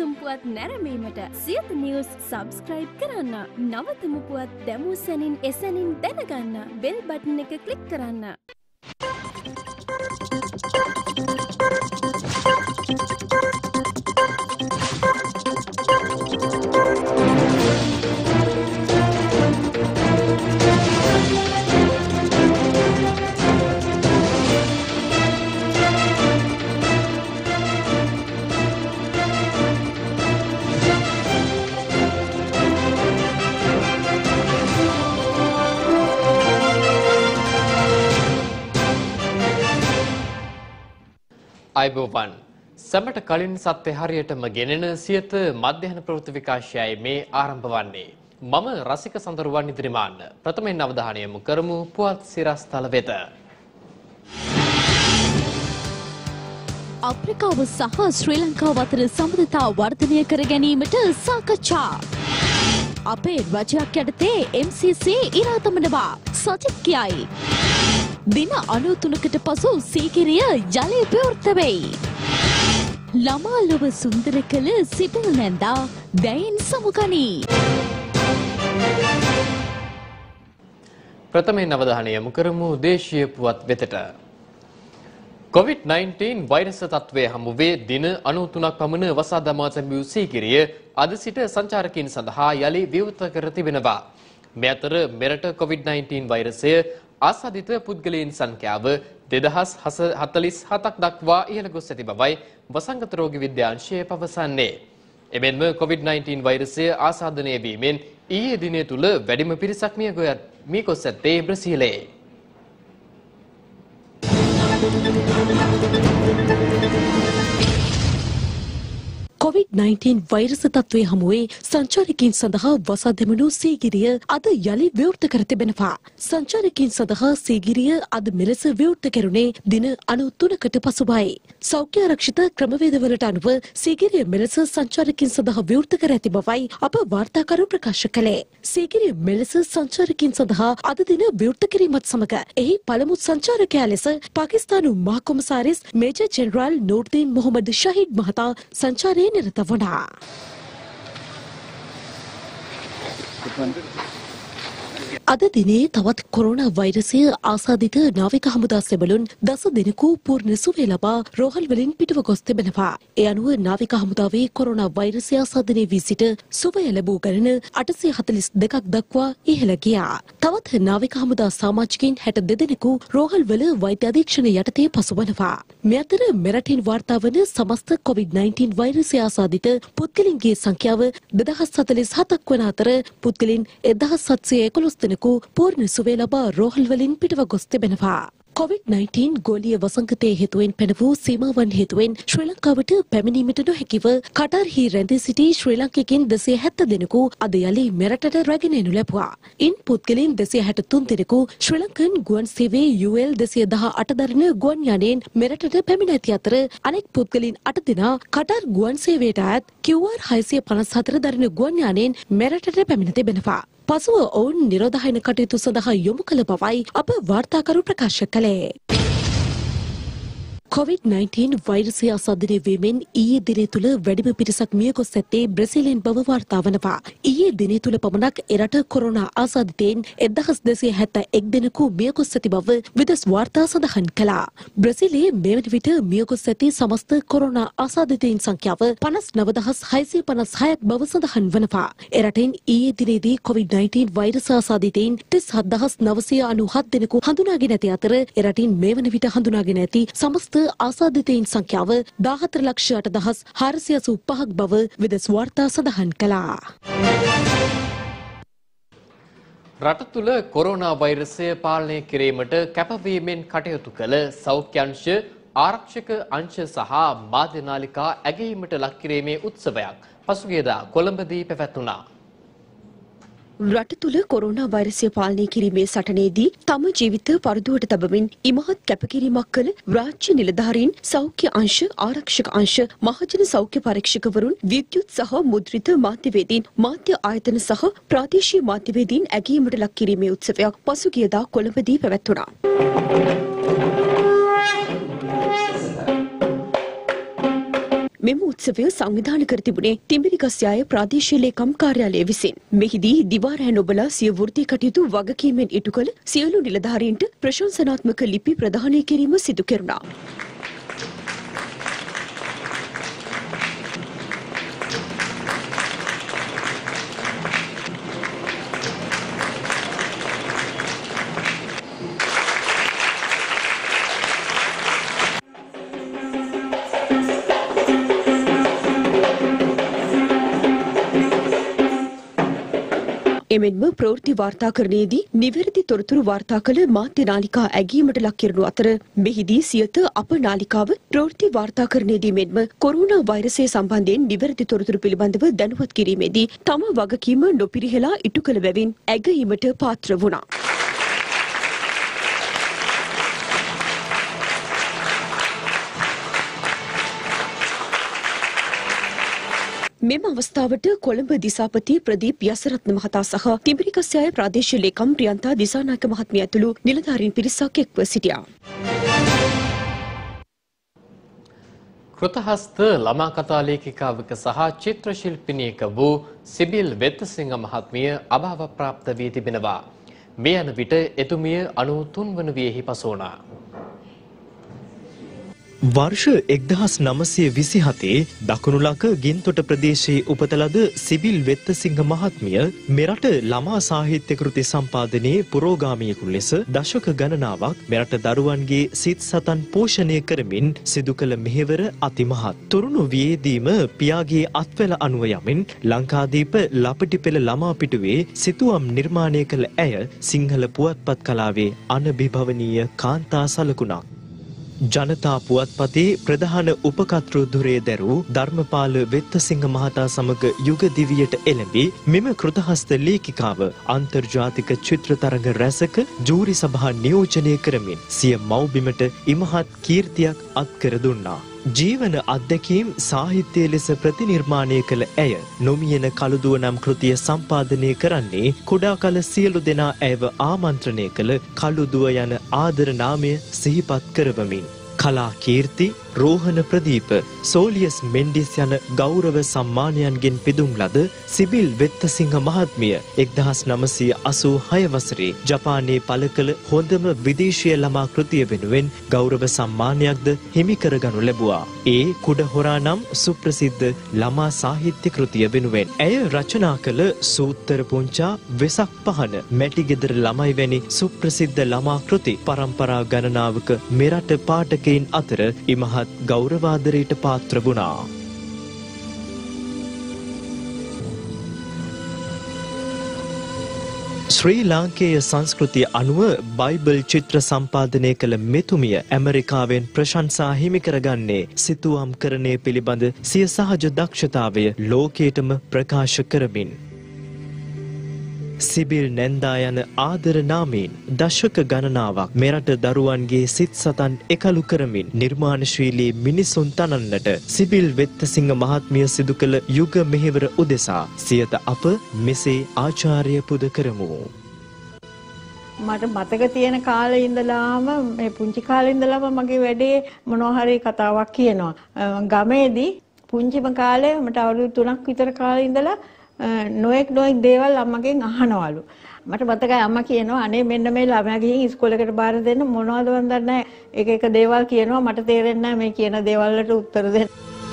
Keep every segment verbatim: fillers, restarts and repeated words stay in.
උණුසුම් පුවත් නැරඹීමට සියත නිවුස් සබ්ස්ක්‍රයිබ් කරන්න. නවතම පුවත් දැමූ සැනින් එසැනින් දැනගන්න බෙල් බටන් එක ක්ලික් කරන්න. අයිබෝවන් සැමට කලින් සත්‍ය හරියටම ගෙනෙන සියත මධ්‍යහන ප්‍රවෘත්ති විකාශයයි මේ ආරම්භ වන්නේ. මම රසික සඳරුවන් ඉදිරිමාන්න. ප්‍රථමයෙන් අවධානය යොමු කරමු පුවත් සිරස්තල වෙත. අප්‍රිකාව සහ ශ්‍රී ලංකාව අතර සම්බන්ධතා වර්ධනය කර ගැනීමට සාකච්ඡා. අපේ රජයක් යටතේ එම් සී සී ඉරා තබනවා සජිත් කියයි. දින අනූතුනකට පසු සීගිරිය ජලය ප්‍රවෘත්ත වෙයි. ළමා ලොව සුන්දර කළ සිටිල් නැන්දා දැයින් සමුගනී. ප්‍රථමයෙන් අවධානය යොමු කරමු දේශීය පුවත් වෙතට. කොවිඩ් නයින්ටීන් වෛරස් තත්ත්වය හමුවේ දින අනූතුනක් පමණ වසා දමා තැබූ සීගිරිය අද සිට සංචාරකයන් සඳහා යලි විවෘත කර තිබෙනවා. මේ අතර මෙරට කොවිඩ් නයින්ටීන් වෛරසය ආසාදිත පුද්ගලයන් සංඛ්‍යාව දෙදහස් හතළිස් හතක් දක්වා ඉහළ ගොස් ඇති බවයි වසංගත රෝග විද්‍යාංශය පවසන්නේ. එමෙන්ම කොවිඩ් නයින්ටීන් වෛරසය ආසාදනය වීමෙන් ඊයේ දිනය තුල වැඩිම පිරිසක් මිය ගොස් ඇත්තේ බ්‍රසීලයේ. කොවිඩ් නයින්ටීන් වෛරස තත්ත්වය හමුවේ සංචාරකයන් සඳහා වසා දැමුණු සීගිරිය අද යලි විවෘත කර තිබෙනවා. සංචාරකයන් සඳහා සීගිරිය අද මෙලෙස විවෘත කෙරුණේ දින අනූතුනකට පසුවයි. සෞඛ්‍ය ආරක්ෂිත ක්‍රමවේදවලට අනුව සීගිරිය මෙලෙස සංචාරකයන් සඳහා විවෘත කර ඇති බවයි අප වාර්තාකරු ප්‍රකාශ කළේ. සීගිරිය මෙලෙස සංචාරකයන් සඳහා අද දින විවෘත කිරීමත් සමග එහි පළමු සංචාරකයා ලෙස පාකිස්තානු මහ කොමසාරිස් මේජර් ජෙනරාල් නූර්දීන් මොහමඩ් ෂහීඩ් මහතා සංචාරයේ නිරත වුණා. අද දිනේ තවත් කොරෝනා වෛරසය ආසාදිත නාවික හමුදා සෙබළුන් දස දෙනෙකු පූර්ණ සුවය ලබා රෝහල් වලින් පිටව ගොස් තිබෙනවා. ඒ අනුව නාවික හමුදාවේ කොරෝනා වෛරසය ආසාදනය වී සිට සුවය ලැබූ ගණන අටසිය හතළිස් දෙකක් දක්වා ඉහළ ගියා. තවත් නාවික හමුදා සමාජිකයින් හැට දෙදෙනෙකු රෝහල් වල වෛද්‍ය අධීක්ෂණ යටතේ පසුවනවා. මේ අතර මෙරටින් වාර්තා වන සමස්ත කොවිඩ් නයින්ටීන් වෛරසය ආසාදිත පුද්ගලයන්ගේ සංඛ්‍යාව දෙදහස් හතළිස් හතක් වන අතර පුද්ගලයන් එක්දහස් සත්සිය එකොළොස් දෙනෙකු පූර්ණ සුවය ලබා රෝහල් වලින් පිටව ගොස් තිබෙනවා. කොවිඩ් නයින්ටීන් ගෝලීය වසංගතයේ හේතුවෙන් පැන වූ සීමාවන් හේතුවෙන් ශ්‍රී ලංකාවට පැමිණීමට නොහැකිව කටාර්හි රැඳී සිටි ශ්‍රී ලාංකිකයින් දෙසිය හැත්තෑ දෙනෙකු අද යලි මෙරටට රැගෙන එනු ලැබුවා. ඉන් පුද්ගලයන් දෙසිය හැට තුන් දෙනෙකු ශ්‍රී ලංකන් ගුවන් සේවයේ යූ එල් දෙසිය දහ අට දරන ගුවන් යානයෙන් මෙරටට පැමිණ ඇති අතර අනෙක් පුද්ගලයන් අට දෙනා කටාර් ගුවන් සේවයට අයත් කිව් ආර් හයසිය පනස් හතර දරන ගුවන් යානයෙන් මෙරටට පැමිණ තිබෙනවා. පසුව ඔවුන් නිරෝධායන කටයුතු සඳහා යොමු කළ බවයි අප වාර්තාකරු ප්‍රකාශ කළේ. කොවිඩ් නයින්ටීන් වෛරසය ආසාදනය වීමෙන් ඊයේ දිනේ තුල වැඩිම පිරිසක් මිය ගොස් ඇත්තේ බ්‍රසීලයෙන් බව වාර්තා වනවා. ඊයේ දිනේ තුල පමණක් එරට කොරෝනා ආසාදිතයින් එක්දහස් දෙසිය හැත්තෑ එක් දෙනෙකු මිය ගොස් ඇති බව විදෙස් වාර්තා සඳහන් කළා. බ්‍රසීලයේ මේ වන විට මිය ගොස් ඇති සමස්ත කොරෝනා ආසාදිතයින් සංඛ්‍යාව පනස් නව දහස් හයසිය පනස් හයක් බව සඳහන් වනවා. එරටින් ඊයේ දිනේදී කොවිඩ් නයින්ටීන් වෛරස ආසාදිතයින් තිස් හත් දහස් නවසිය අනූහත් දෙනෙකු හඳුනාගෙන ඇති අතර එරටින් මේ වන විට හඳුනාගෙන ඇති සමස්ත ආසාදිතයින් සංඛ්‍යාව දාහතර ලක්ෂ අට දහස් හාරසිය අසූ පහක් බව විදෙස් වාර්තා සඳහන් කළා. රට තුළ කොරෝනා වෛරසය පාලනය කිරීමට කැපවීමෙන් කටයුතු කළ සෞඛ්‍ය අංශ, ආරක්ෂක අංශ සහ මාධ්‍ය නාලිකා ඇගයීමට ලක් කිරීමේ උත්සවයක් පසුගියදා කොළඹදී පැවැත්වුණා. රට තුළ කොරෝනා වෛරසය පාලනය කිරීමේ සටනේදී තම ජීවිත පරදුවට තබමින් ඉමහත් කැපකිරීමක් කළ රාජ්‍ය නිලධාරීන්, සෞඛ්‍ය අංශ, ආරක්ෂක අංශ, මහජන සෞඛ්‍ය පරීක්ෂකවරුන්, විද්‍යුත් සහ මුද්‍රිත මාධ්‍යවේදීන්, මාධ්‍ය ආයතන සහ ප්‍රාදේශීය මාධ්‍යවේදීන් ඇගීමට ලක් කිරීමේ උත්සවයක් පසුගියදා කොළඹදී පැවැත්වුණා. මෙම උත්සවය සංවිධානය කර තිබුණේ තිඹිරිගස්යාය ප්‍රාදේශීය ලේකම් කාර්යාලය විසින්. මෙහිදී දිවා රැ නොබලා සිය වෘත්තීය කටයුතු වගකීමෙන් ඉටු කළ සියලු නිලධාරීන්ට ප්‍රශංසනාත්මක ලිපි ප්‍රදානය කිරීම සිදු කෙරුණා. එමෙන්ම ප්‍රවෘත්ති වාර්තාකරණයේදී නිවැරදි තොරතුරු වාර්තා කළ මාධ්‍ය නාලිකා ඇගීමට ලක් කරනු අතර මෙහිදී සියත අප නාලිකාව ප්‍රවෘත්ති වාර්තාකරණයේදී මෙන්ම කොරෝනා වෛරසය සම්බන්ධයෙන් නිවැරදි තොරතුරු පිළිබඳව දැනුවත් කිරීමේදී තම වගකීම නොපිරිහෙලා ඉටු කළ බැවින් ඇගීමට පාත්‍ර වුණා. මෙම අවස්ථාවට කොළඹ දිසාපති ප්‍රදීප් යසරත්න මහතා සහ තිඹිරිගස්යාය ප්‍රාදේශීය ලේකම් ප්‍රියන්තා දිසානායක මහත්මිය ඇතුළු නිලධාරීන් පිරිසක් එක්ව සිටියා. කෘතහස්ත ළමා කතා ලේඛිකාවක සහ චිත්‍ර ශිල්පිනියක වූ සිබිල් වෙත්තසිංහ මහත්මිය අභාව ප්‍රාප්ත වී තිබෙනවා. මේ යන විට එතුමිය අනූතුන් වන වියෙහි පසු වුණා. වර්ෂ එක්දහස් නවසිය විසිහතේ දකුණුලක ගින්තොට ප්‍රදේශයේ උපත ලද සිබිල් වෙත්තසිංහ මහත්මිය මෙරට ළමා සාහිත්‍ය කෘති සම්පාදනයේ පුරෝගාමියෙකු ලෙස දශක ගණනාවක් මෙරට දරුවන්ගේ සිත් සතන් පෝෂණය කරමින් සිදු කළ මෙහෙවර අතිමහත්. තරුණ වියේදීම පියාගේ අත්වැල අනුව යමින් ලංකාදීප ලපටිපෙළ ළමා පිටුවේ සිතුවම් නිර්මාණය කළ ඇය සිංහල පුවත්පත් කලාවේ අනභිභවනීය කාන්තා සලකුණක්. ජනතා පුවත්පතේ ප්‍රධාන උපකතෘ ධුරය දැරූ ධර්මපාල වෙත්තසිංහ මහතා සමග යුග දිවියට එළඹි මෙම කෘතහස්ත ලේඛිකාව අන්තර්ජාතික චිත්‍ර තරඟ රැසක ජූරි සභා නියෝජනය කරමින් සිය මව්බිමට ඉමහත් කීර්තියක් අත්කර දුන්නා. ජීවන අත්දැකීම් සාහිත්‍ය ලෙස ප්‍රතිනිර්මාණය කළ ඇය නොමියන කළුදුව නම් කෘතිය සම්පාදනය කරන්නේ කුඩා කල සියලු දෙනා ඇයව ආමන්ත්‍රණය කළ කළුදුව යන ආදර නාමය සිහිපත් කරවමින් කලා කීර්ති රෝහණ ප්‍රදීප සෝලියස් මෙන්ඩිස් යන ගෞරව සම්මානයන්ගෙන් පිදුම් ලද සිබිල් වෙත්තසිංහ මහත්මිය එක්දහස් නවසිය අසූ හය වසරේ ජපානයේ පළ කළ හොඳම විදේශීය ළමා කෘතිය වෙනුවෙන් ගෞරව සම්මානයක්ද හිමි කරගනු ලැබුවා. ඒ කුඩ හොරා නම් සුප්‍රසිද්ධ ළමා සාහිත්‍ය කෘතිය වෙනුවෙන් ඇය රචනා කළ සූත්තර පුංචා වෙසක් පහන මැටිගෙදර ළමයි වැනි සුප්‍රසිද්ධ ළමා කෘති පරම්පරා ගණනාවක මෙරට පාඨකයින් අතර ඉමහත් ගෞරවාදරයට පාත්‍ර වුණා. ශ්‍රී ලාංකේය සංස්කෘතිය අනුව බයිබල් චිත්‍ර සම්පාදනය කළ මෙතුමිය ඇමරිකාවෙන් ප්‍රශංසා හිමි කරගන්නේ සිතුවම් කරණය පිළිබඳ සිය සහජ දක්ෂතාවය ලෝකයටම ප්‍රකාශ කරමින්. සිබිල් නැන්දා යන ආදර නාමයෙන් දශක ගණනාවක් මෙරට දරුවන්ගේ සිත් සතන් එකලු කරමින් නිර්මාණශීලී මිනිසුන් තනන්නට සිබිල් වෙත්තසිංහ මහත්මිය සිදු කළ යුග මෙහෙවර උදෙසා සියත අප මෙසේ ආචාර්ය පුද කරමු. මට මතක තියෙන කාලේ ඉඳලාම මේ පුංචි කාලේ ඉඳලාම මගේ වැඩේ මොනවා හරි කතාවක් කියනවා. ගමේදී පුංචිම කාලේ මට අවුරුදු තුනක් විතර කාලේ ඉඳලා නොඑක් නොඑක් දේවල් අම්මගෙන් අහනවලු. මට මතකයි අම්මා කියනවා අනේ මෙන්න මේ ළමයා ගිහින් ඉස්කෝලේකට බාර දෙන්න මොනවද මන් දන්නේ නැහැ. එක එක දේවල් කියනවා මට තේරෙන්නේ නැහැ මේ කියන දේවල් වලට උත්තර දෙන්න.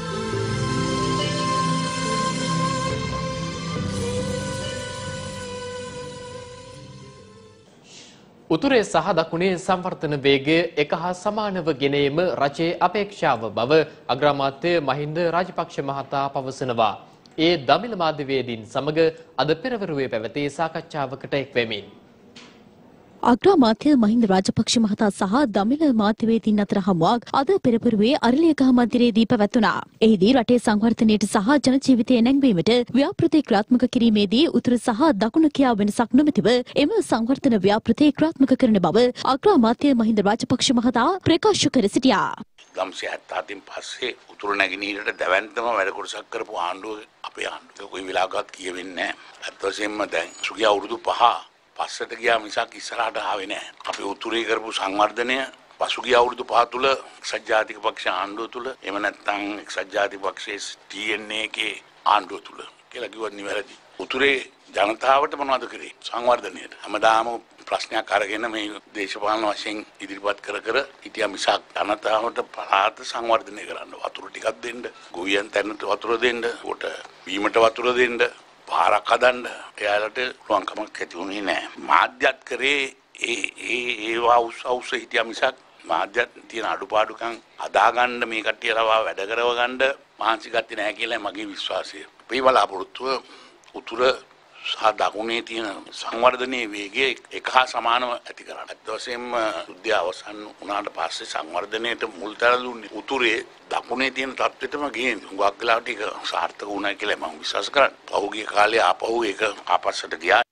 උතුරේ සහ දකුණේ සංවර්ධන වේගය එක හා සමානව ගෙනීම රජයේ අපේක්ෂාව බව අග්‍රාමාත්‍ය මහින්ද රාජපක්ෂ මහතා පවසනවා. ඒ දමිළ මාධ්‍යවේදීන් සමග අද පෙරවරුවේ පැවති සාකච්ඡාවකට එක්වෙමින් අග්‍රාමාත්‍ය මහින්ද රාජපක්ෂ මහතා සහ දමිළ මාධ්‍යවේදීන් අතර හමුවක් අද පෙරපුරුවේ අරලියගහ මන්දිරයේදී පැවැතුණා. එහිදී රටේ සංවර්ධනයට සහ ජන ජීවිතය නැංවීමට ව්‍යාපෘති ක්‍රියාත්මක කිරීමේදී උතුර සහ දකුණ කියා වෙනසක් නොමැතිව එම සංවර්ධන ව්‍යාපෘති ක්‍රියාත්මක කරන බව අග්‍රාමාත්‍ය මහින්ද රාජපක්ෂ මහතා ප්‍රකාශ කර සිටියා. ගම්සිය හැත්තෑතින් පස්සේ උතුරු නැගෙනහිරට දැවැන්තම වැඩ කොටසක් කරපු ආණ්ඩුව අපේ ආණ්ඩුව කොයි වෙලාවකවත් කියවෙන්නේ නැහැ. අත් වශයෙන්ම දැන් සුගිය අවුරුදු පහ පස්සට ගියා මිසක් ඉස්සරහට ආවේ නැහැ. අපි උතුරේ කරපු සංවර්ධනය පසුගිය අවුරුදු පහ තුල එක්සත් ජාතික පක්ෂ ආණ්ඩුව තුල එහෙම නැත්නම් එක්සත් ජාතික පක්ෂයේ ටී එන් ඒ කේ ආණ්ඩුව තුල කියලා කිව්වත් නිවැරදි. උතුරේ ජනතාවට මොනවද කරේ? සංවර්ධනයට. හැමදාම ප්‍රශ්නයක් අරගෙන මේ දේශපාලන වශයෙන් ඉදිරිපත් කර කර හිටියා මිසක් ජනතාවට පළාත සංවර්ධනය කරන්න වතුර ටිකක් දෙන්න, ගොවියන් තැනට වතුර දෙන්න, කොට බීමට වතුර දෙන්න, පාරක් හදන්න එයාලට පුළුවන්කමක් ඇති වුණේ නැහැ. මාධ්‍යත් කරේ ඒ ඒ ඒවා උසස් හිටියා මිසක් මාධ්‍යත් තියෙන අඩුපාඩුකම් අදාගන්න මේ කට්ටියලව වැඩ කරව ගන්න මහන්සි ගත්තේ නැහැ කියලා මගේ විශ්වාසය. මේ බලාපොරොත්තුව උතුර සහ දකුණේ තියෙන සංවර්ධනයේ වේගය එක හා සමානව ඇති කරගන්න. අත් වශයෙන්ම යුද්ධය අවසන් වුණාට පස්සේ සංවර්ධනයට මුල් තැන දුන්නේ උතුරේ දකුණේ තියෙන තත්ත්වෙටම ගිහින් හුඟක් වෙලාවට ඒක සාර්ථක වුණා කියලා මම විශ්වාස කරනවා. පහුගිය කාලේ ආපහු ඒක ආපස්සට ගියා.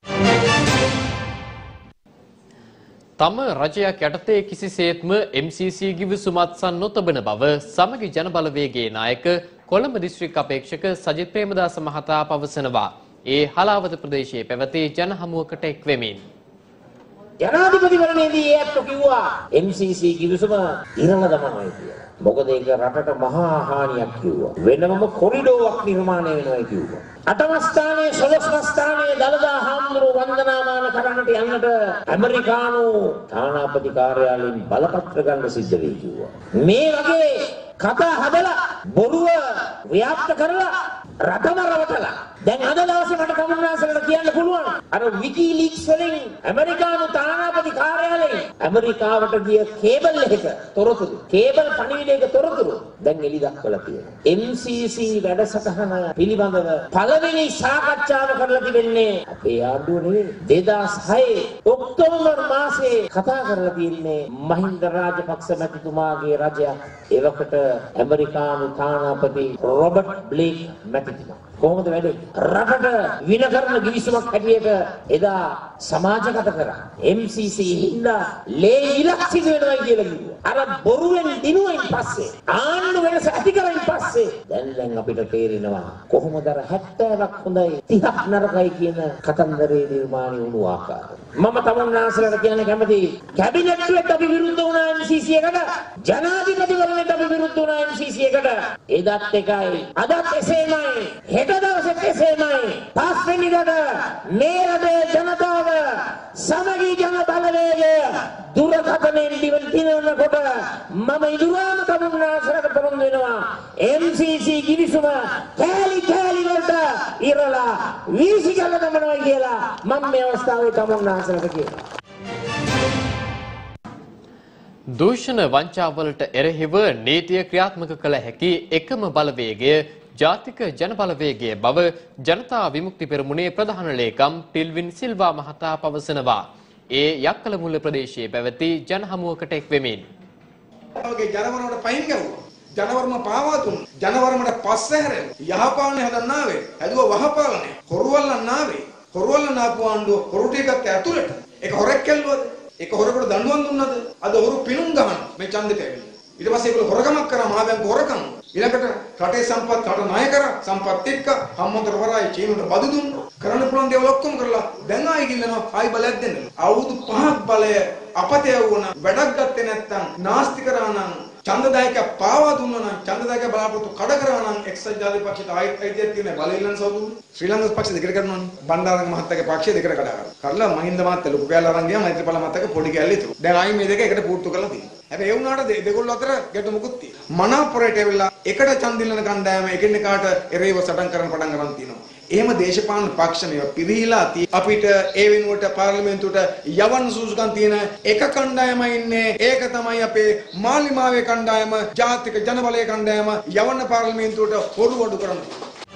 තම රජයක් යටතේ කිසිසේත්ම එම් සී සී ගිවිසුමත් සන් නොතබන බව සමගි ජනබලවේගයේ නායක කොළඹ දිස්ත්‍රික් අපේක්ෂක සජිත් ප්‍රේමදාස මහතා පවසනවා. ඒ හලාවත ප්‍රදේශයේ පැවති ජන හමුවකට එක් වෙමින් ජනාධිපතිවරණයේදී ඒ අත්තු කිව්වා එම් සී සී කිවිසුම ඉරණ දමනවා කියලා. මොකද ඒක රටට මහා හානියක් කිව්වා. වෙනම කොරිඩෝවක් නිර්මාණය වෙනවා කිව්වා. අටම ස්ථානයේ සොළොස්වන ස්ථානයේ දළදා හාමුදුරුවෝ වන්දනාමාන කරන්නට යන්නට ඇමරිකානු තානාපති කාර්යාලයෙන් බලපත්‍ර ගන්න සිද්ධ වෙයි කිව්වා. මේ වගේ කතා හදලා බොරුව ව්‍යාප්ත කරලා රටම රවටලා දැන් අද දවසේ මට කමුනාසලට කියන්න පුළුවන් අර විකිලීක්ස් වලින් ඇමරිකානු තානාපති කාර්යාලයෙන් ඇමරිකාවට ගිය කේබල් එකක තොරතුරු කේබල් පණිවිඩයක තොරතුරු දැන් එලි දක්වලා තියෙනවා. එම් සී සී වැඩසටහන පිළිබඳව පළවෙනි සාකච්ඡාව කරලා තිබෙන්නේ අපේ ආණ්ඩුව නෙවෙයි දෙදාස් හයේ ඔක්තෝබර් මාසයේ කතා කරලා තියෙන්නේ මහින්ද රාජපක්ෂ මැතිතුමාගේ රජයක් එවකට ඇමරිකානු තානාපති රොබර්ට් බ්ලේක් මැතිතුමා කොහොමද වැඩේ රටට වින කරන ගිවිසුමක් හැටියට එදා සමාජගත කරා එම් සී සී හින්දා ලේ ඉලක්ක සිදු වෙනවා කියලා කිව්වා. අර බොරුවෙන් දිනුවෙන් පස්සේ ආණ්ඩු වෙනස ඇති කරමින් පස්සේ දැන් දැන් අපිට තේරෙනවා කොහොමද අර හැත්තෑවක් හොඳයි තිහක් නරකයි කියන කතන්දරේ නිර්මාණය වුණු ආකාරය. මම තමුන්නාසලට කියන්න කැමතියි කැබිනට්ුවෙත් අපි විරුද්ධ වුණා එම් සී සී එකට ජනාධිපතිවරණයට අපි විරුද්ධ වුණා එම් සී සී එකට එදත් එකයි අදත් එසේමයි හෙට දවසෙත් එසේමයි පස්වෙනිදාට මේ රටේ ජනතාව සමගි ජන බලවේගය දුරකථනයෙන් දිවන් දිනනකොට මම ඉදුරාම තමුන්නාසලට පොරොන්දු වෙනවා එම් සී සී ගිවිසුම කෑලි කෑලි වලට ඉරලා වීසි ගල දමනවා කියලා මම මේ අවස්ථාවේ තමුන්නාසලට කියනවා. දූෂණ වංචාවලට එරෙහිව නීතිය ක්‍රියාත්මක කළ හැකි එකම බලවේගය ජාතික ජන බලවේගය බව ජනතා විමුක්ති පෙරමුණේ ප්‍රධාන ලේකම් ටිල්වින් සිල්වා මහතා පවසනවා. ඒ යක්කලමුල්ල ප්‍රදේශයේ පැවති ජන හමුවකට එක් වෙමින් ඔගේ ජනවරමට පයින් ගැව්වා. ජනවරම පාවා දුන්න. ජනවරමට පස්සේ හැරෙන්න. යහපාලනේ හදන්න ආවේ. හැදුවා වහපාලනේ. හොරුවල්ලන් ආවේ. හොරුවල්ලන් ආපු ආණ්ඩුව හොරු ටිකක් ඇතුළට. ඒක හොරෙක් කෙල්ලුවද? ඒක හොරකට දඬුවම් දුන්නද? අද හොරු පිණුම් ගහන මේ ඡන්දෙට ඇවිල්ලා. ඊට පස්සේ ඒගොල්ලෝ හොරකමක් කරා මහා බැංකු හොරකම. ඊළඟට රටේ සම්පත් රට ණය කරා. සම්පත් එක්ක හම්මතර වරායි චීනට බදු දුන්නා. කරන්න පුළුවන් දේවල් ඔක්කොම කරලා දැන් ආයි ගිල්ලනවා ආයි බලයක් දෙන්න. අවුරුදු පහක් බලය අපතේ වුණ වැඩක් ගත්තේ නැත්නම් නාස්ති කරා නම් ඡන්දදායක පාවා දුන්නා නම් ඡන්දදායක බලාපොරොත්තු කඩ කරා නම් එක්සත් ජාතික පක්ෂයට ආයිත් අයිතියක් තියෙන බලෙල්ලන් සෞදුන ශ්‍රී ලංකාවේ පක්ෂ දෙකට කරනවානේ. බණ්ඩාරංග මහත්තයාගේ පක්ෂය දෙකට කඩා කරා. කරලා මහින්ද මහත්තයා ලොකු කැලේ අරන් ගියා මෛත්‍රීපාල මහත්තයාගේ පොඩි කැලේ ඉතුරු. දැන් ආයි මේ දෙක එකට පුරුදු කරලා තියෙනවා. හැබැයි ඒ වුණාට දෙගොල්ලෝ අතර ගැටුමකුත් තියෙනවා. මනාපොරේට ඇවිල්ලා එකට ඡන්දිල්ලන කණ්ඩායම එකිනෙකාට එරෙහිව සටන් කරන පටන් ගන්න තියෙනවා. එහෙම දේශපාලන පක්ෂ මේවා පිරිහිලා අපිට ඒ වෙනුවට පාර්ලිමේන්තුවට යවන්න සුසුකම් තියෙන එක කණ්ඩායමයි ඉන්නේ. ඒක තමයි අපේ මාලිමාවේ කණ්ඩායම ජාතික ජනබලයේ කණ්ඩායම යවන්න පාර්ලිමේන්තුවට හොරු වඩු කරනවා.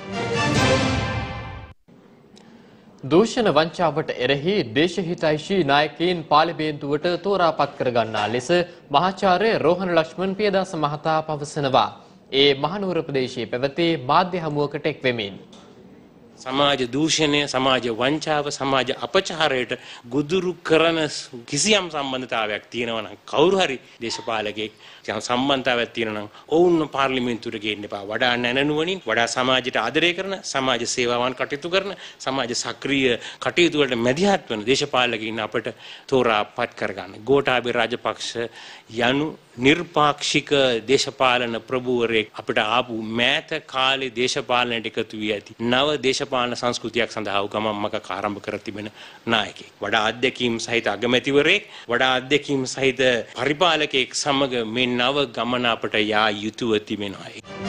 දූෂණ වංචාවට එරෙහි දේශහිතයිෂී නායකයින් පාර්ලිමේන්තුවට තෝරාපත් කරගන්නා ලෙස මහාචාර්ය රෝහණ ලක්ෂ්මන් පියදාස මහතා පවසනවා. ඒ මහනුවර ප්‍රදේශයේ පැවති මාධ්‍ය හමුවකට එක් වෙමින් සමාජ දූෂණය, සමාජ වංචාව, සමාජ අපචාරයට ගුදුරු කරන කිසියම් සම්බන්ධතාවයක් තියෙනවා නම් කවුරු හරි දේශපාලකයෙක් සම්බන්ධතාවයක් තියෙනවා නම් ඔවුන්ව පාර්ලිමේන්තුවට ගේන්න එපා. වඩා නැනනුවණින්, වඩා සමාජයට ආදරය කරන, සමාජ සේවාවන් කටයුතු කරන, සමාජ සක්‍රීය කටයුතු වලට මැදිහත් වන දේශපාලකයින් අපට තෝරා පත් කරගන්න. ගෝඨාභය රාජපක්ෂ යනු නිර්පාක්ෂික දේශපාලන ප්‍රභූවරයෙක් අපිට ආපු මෑත කාලේ දේශපාලනයට එකතු වී ඇති නව දේශපාලන සංස්කෘතියක් සඳහා උගමම්මක ආරම්භ කර තිබෙන නායකයෙක්. වඩා අධ්‍යක්ීම් සහිත අගමැතිවරයෙක්, වඩා අධ්‍යක්ීම් සහිත පරිපාලකයෙක් සමග මේ නව ගමන අපට යා යුතුව තිබෙනවා.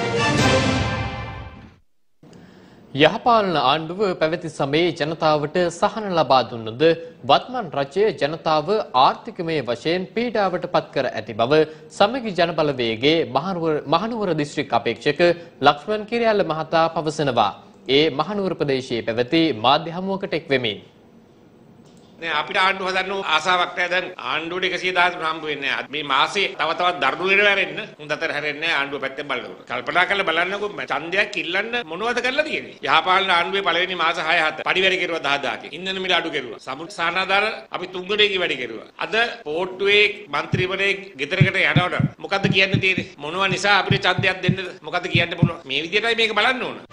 යහපාලන ආණ්ඩුව පැවති සමයේ ජනතාවට සහන ලබා දුන්නද වත්මන් රජය ජනතාව ආර්ථිකමය වශයෙන් පීඩාවට පත් කර ඇති බව සමගි ජනබලවේගයේ මහනුවර දිස්ත්‍රික් අපේක්ෂක ලක්ෂ්මන් කිරියල්ල මහතා පවසනවා. ඒ මහනුවර ප්‍රදේශයේ පැවති මාධ්‍ය හමුවකට එක් වෙමින් නේ අපිට ආණ්ඩුව හදන්න ආසාවක් නැහැ. දැන් ආණ්ඩුවට එකසිය දහසක් හම්බ වෙන්නේ නැහැ. මේ මාසේ තව තවත් දරුණු වෙන වැරෙන්න හොඳතර හැරෙන්නේ නැහැ ආණ්ඩුව පැත්තෙන් බලනකොට. කල්පනා කරලා බලන්නකො ඡන්දයක් ඉල්ලන්න මොනවද කරලා තියෙන්නේ? යහපාලන ආණ්ඩුවේ පළවෙනි මාස හය හත පරිවැරි කෙරුවා දහදාහකින්. ඉන්ධන මිල අඩු කෙරුවා. සමුසානාදාර අපි තුන් ගුණයකින් වැඩි කෙරුවා. අද පෝට්ටුවේ മന്ത്രിවරයෙක් ගෙදරකට යනකොට මොකද්ද කියන්න තියෙන්නේ? මොනවා නිසා අපිට ඡන්දයක් දෙන්නද? මොකද්ද කියන්න පුළුවන්? මේ විදිහටයි මේක බලන්න ඕන.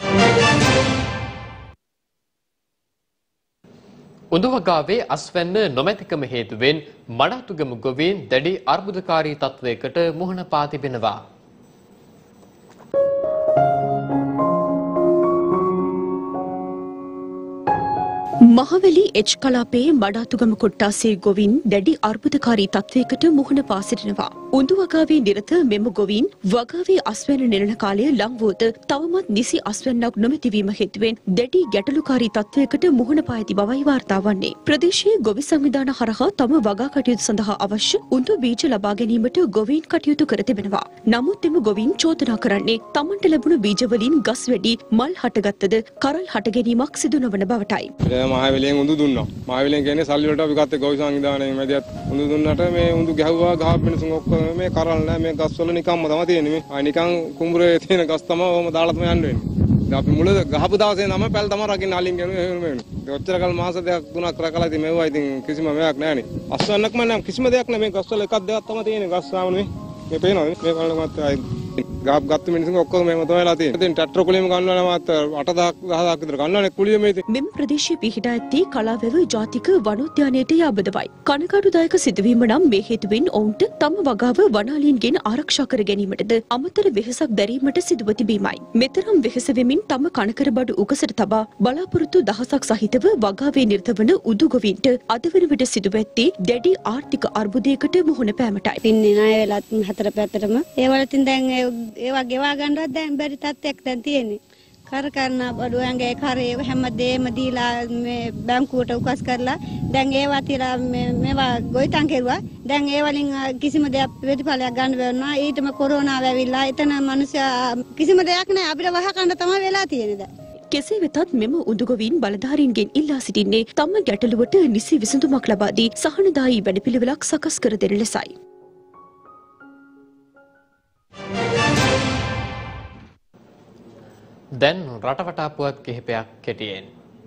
උඳවගාවේ අස්වැන්න නොමැතිකම හේතුවෙන් මඩාතුගම ගොවීන් දැඩි අර්බුදකාරී තත්වයකට මුහුණ පා තිබෙනවා. මහවැලි එච් කලාපයේ මඩාතුගම කොට්ටාසේ ගොවීන් දැඩි අර්බුදකාරී තත්වයකට මුහුණ පා සිටිනවා. උඳුවගාවේ නිරත මෙම ගොවීන් වගාවේ අස්වැන්න නෙළන කාලය ලංවුවද තවමත් නිසි අස්වැන්නක් නොමැතිවීම හේතුවෙන් දැඩි ගැටලුකාරී තත්වයකට මුහුණ පා ඇති බවයි වාර්තා වන්නේ. ප්‍රදේශයේ ගොවි සංවිධාන හරහා තම වගා කටයුතු සඳහා අවශ්‍ය උඳු බීජ ලබා ගැනීමට ගොවීන් කටයුතු කර තිබෙනවා. නමුත් එම ගොවීන් චෝදනා කරන්නේ තමන්ට ලැබුණු බීජවලින් ගස් වැඩි, මල් හටගත්තද කරල් හට ගැනීමක් සිදු නොවන බවටයි. මහවැලියෙන් උඳු දුන්නා. මහවැලියෙන් කියන්නේ සල්ලි වලට අපි ගත්තේ ගොවි සංවිධානයේ මැදිහත් උඳු දුන්නට මේ උඳු ගැහුවා ගහ මිනිසුන් ඔක්කොම මේ කරල් නැහැ මේ ගස් වල නිකම්ම තමයි තියෙන්නේ මේ. ආ නිකන් කුඹුරේ තියෙන ගස් තමයි ඔහොම දාලා තමයි යන්න වෙන්නේ. ඉතින් අපි මුල ගහපු දවසේ නම් පැල් තමයි රකින්න අලින් ගන්නේ එහෙම වෙන්නේ. ඒ ඔච්චර කල් මාස දෙකක් තුනක් රකලා ඉතින් මෙවුවා ඉතින් කිසිම මෙයක් නැහැනේ. අස්වන්නක්ම නම් කිසිම දෙයක් නැහැ මේ ගස් වල එකක් දෙකක් තමයි තියෙන්නේ ගස් සාමනේ. මේ පේනවද මේ කල්ලමත් ගාප් ගත්ත මිනිස්සුන් ඔක්කොම මේව තමයිලා තියෙන්නේ. ඉතින් ට්‍රැක්ටර් කුලියම ගන්නවනේ මාත් අට දහසක් දහසක් විතර ගන්නවනේ කුලිය මේ ඉතින්. මෙම ප්‍රදේශයේ පිහිටා ඇත්තේ කලාවැව ජාතික වනෝද්‍යානයට යාබදවයි. කනගාටුදායක සිදුවීම නම් මේ හේතුවෙන් ඔවුන්ට තම වගාව වනාලීන්ගෙන් ආරක්ෂා කර ගැනීමටද අමතර වෙහෙසක් දැරීමට සිදුව තිබීමයි. මෙතරම් වෙහෙස වෙමින් තම කනකර බඩු උකසට තබා බලාපොරොත්තු දහසක් සහිතව වගාවේ නිරත වන උදුගොවීන්ට අද වන විට සිදුව ඇත්තේ දැඩි ආර්ථික අර්බුදයකට මුහුණ පෑමටයි. පින්නේ ණය වෙලත් හතර පැත්තටම ඒ වලටින් දැන් ඒවා ගෙවා ගන්නවත් දැන් බැරි තත්ත්වයක් දැන් තියෙන්නේ. කර කරන බඩුවන්ගේ කරේ හැමදේම දීලා මේ බැංකුවට උකස් කරලා දැන් ඒවා තියලා මේවා ගොවිතැන් කෙරුවා. දැන් ඒ වලින් කිසිම දෙයක් ප්‍රතිඵලයක් ගන්න බැන්නා. ඊටම කොරෝනාව ඇවිල්ලා එතන මිනිස්සු කිසිම දෙයක් නැහැ අපිට වහකන්න තමයි වෙලා තියෙන්නේ දැන්. කෙසේ වෙතත් මෙම උඳුගොවීන් බලධාරීන්ගෙන් ඉල්ලා සිටින්නේ තම ගැටලුවට නිසි විසඳුමක් ලබා දී සහනදායී වැඩපිළිවෙලක් සකස් කර දෙන ලෙසයි. දැන් රටවටා පුවත් කිහිපයක් කෙටියෙන්.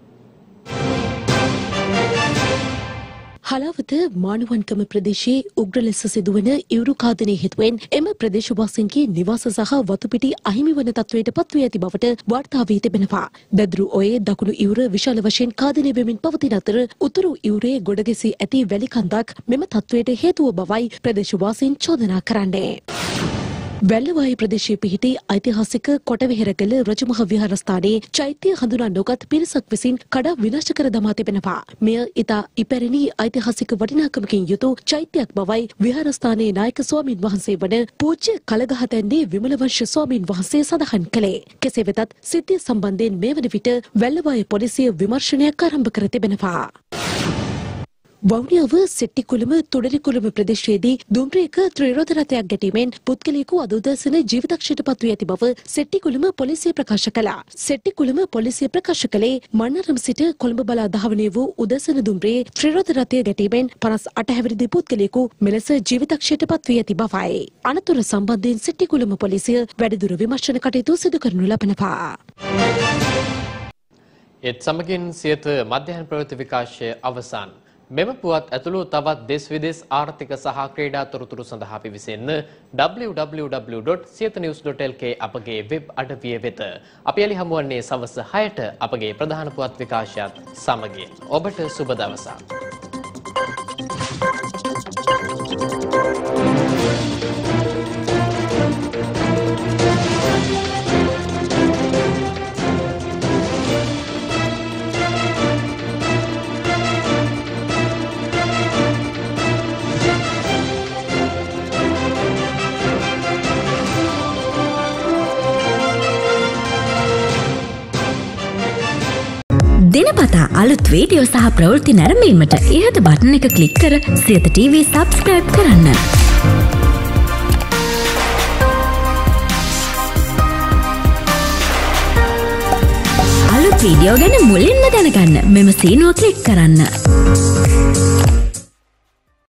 හලාවත මානුවන්කම ප්‍රදේශයේ උග්‍ර ලෙස සිදුවන ඉවුරු ඝාතනය හේතුවෙන් එම ප්‍රදේශවාසීන්ගේ නිවාස සහ වතුපිටි අහිමි වන තත්වයට පත්වී ඇති බවට වාර්තා වී තිබෙනවා. දැදුරු ඔයේ දකුණු ඉවුර විශාල වශයෙන් ඝාතනය වෙමින් පවතින අතර උතුරු ඉවුරේ ගොඩගැසී ඇති වැලි කන්දක් මෙම තත්වයට හේතුව බවයි ප්‍රදේශවාසීන් චෝදනා කරන්නේ. වැල්ලවායි ප්‍රදේශයේ පිහිටි ඓතිහාසික කොටවිහෙරගල රජමහ විහාරස්ථානයේ චෛත්‍ය හඳුනා නොගත් පිරිසක් විසින් කඩා විනාශ කර දමා තිබෙනවා. මෙය ඉතා ඉපැරණි ඓතිහාසික වටිනාකමකින් යුතු චෛත්‍යයක් බවයි විහාරස්ථානයේ නායක ස්වාමින් වහන්සේ වන පූජ්‍ය කලගහතැන්නේ විමල වංශ ස්වාමින් වහන්සේ සඳහන් කළේ. කෙසේ වෙතත් සිද්ධිය සම්බන්ධයෙන් මේ වන විට වැල්ලවායි පොලිසිය විමර්ශනයක් ආරම්භ කර තිබෙනවා. වවුනියාව සෙට්ටිකුළුම තුඩලිකුළුම ප්‍රදේශයේදී දුම්රියක ත්‍රිරෝධ රථයක් ගැටීමෙන් පුද්ගලයෙකු අද උදෑසන ජීවිතක්ෂයට පත්වී ඇති බව සෙට්ටිකුළුම පොලිසිය ප්‍රකාශ කළා. සෙට්ටිකුළුම පොලිසිය ප්‍රකාශ කළේ මන්නරම් සිට කොළඹ බලා දහවනය වූ උදෑසන දුම්රියේ ත්‍රිරෝධ රථය ගැටීමෙන් පනස් අට හැවිරිදි පුද්ගලයෙකු මෙලෙස ජීවිතක්ෂයට පත්වී ඇති බවයි. අනතුර සම්බන්ධයෙන් සෙට්ටිකුළුම පොලිසිය වැඩිදුර විමර්ශන කටයුතු සිදු කරනු ලබනවා. ඒත් සමගින් සියත මධ්‍යහන ප්‍රවෘත්ති විකාශය අවසන්. මෙම පුවත් ඇතුළු තවත් දෙස් විදෙස් ආර්ථික සහ ක්‍රීඩා තොරතුරු සඳහා පිවිසෙන්න w w w dot siyatha news dot l k අපගේ වෙබ් අඩවිය වෙත. අපි එළි හමුවන්නේ සවස් හයට අපගේ ප්‍රධාන පුවත් විකාශයත් සමගින්. ඔබට සුබ දවසක්. දිනපතා අලුත් වීඩියෝ සහ ප්‍රවෘත්ති නැරඹීමට ඉහත බටන් එක ක්ලික් කර සියත ටීවී සබ්ස්ක්‍රයිබ් කරන්න. අලුත් වීඩියෝ ගැන මුලින්ම දැනගන්න මෙම සීනුව ක්ලික් කරන්න.